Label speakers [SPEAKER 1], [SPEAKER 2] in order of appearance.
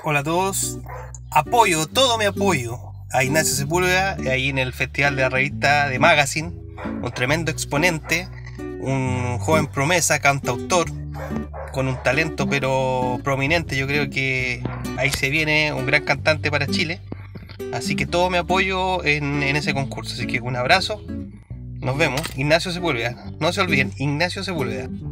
[SPEAKER 1] Hola a todos. Apoyo, todo mi apoyo a Ignacio Sepúlveda, ahí en el Festival de la Revista de Magazine. Un tremendo exponente, un joven promesa, cantautor, con un talento pero prominente. Yo creo que ahí se viene un gran cantante para Chile. Así que todo mi apoyo en ese concurso. Así que un abrazo. Nos vemos. Ignacio Sepúlveda. No se olviden, Ignacio Sepúlveda.